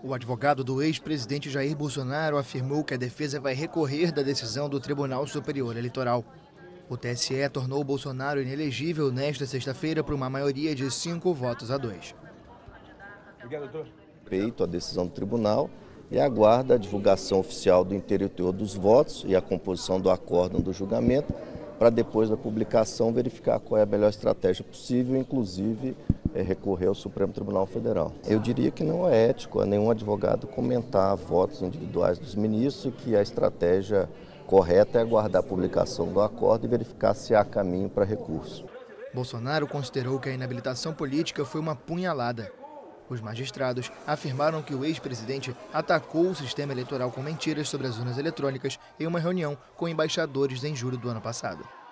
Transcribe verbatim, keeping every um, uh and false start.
O advogado do ex-presidente Jair Bolsonaro afirmou que a defesa vai recorrer da decisão do Tribunal Superior Eleitoral. O T S E tornou Bolsonaro inelegível nesta sexta-feira por uma maioria de cinco votos a dois. Obrigado, doutor. Respeito à decisão do tribunal e aguarda a divulgação oficial do interior dos votos e a composição do acórdão do julgamento, para depois da publicação verificar qual é a melhor estratégia possível, inclusive é, recorrer ao Supremo Tribunal Federal. Eu diria que não é ético a nenhum advogado comentar votos individuais dos ministros e que a estratégia correta é aguardar a publicação do acordo e verificar se há caminho para recurso. Bolsonaro considerou que a inabilitação política foi uma punhalada. Os magistrados afirmaram que o ex-presidente atacou o sistema eleitoral com mentiras sobre as urnas eletrônicas em uma reunião com embaixadores em julho do ano passado.